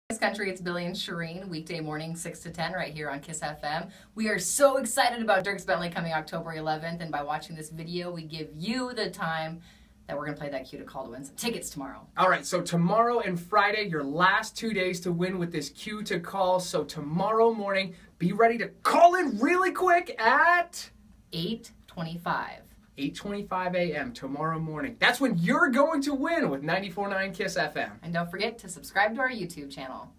Country, it's Billy and Shireen, weekday morning 6 to 10 right here on KISS FM. We are so excited about Dierks Bentley coming October 11th, and by watching this video, we give you the time that we're going to play that cue to call to win some tickets tomorrow. All right, so tomorrow and Friday, your last 2 days to win with this cue to call. So tomorrow morning, be ready to call in really quick at 8:25. 8:25 a.m. tomorrow morning. That's when you're going to win with 94.9 KISS FM. And don't forget to subscribe to our YouTube channel.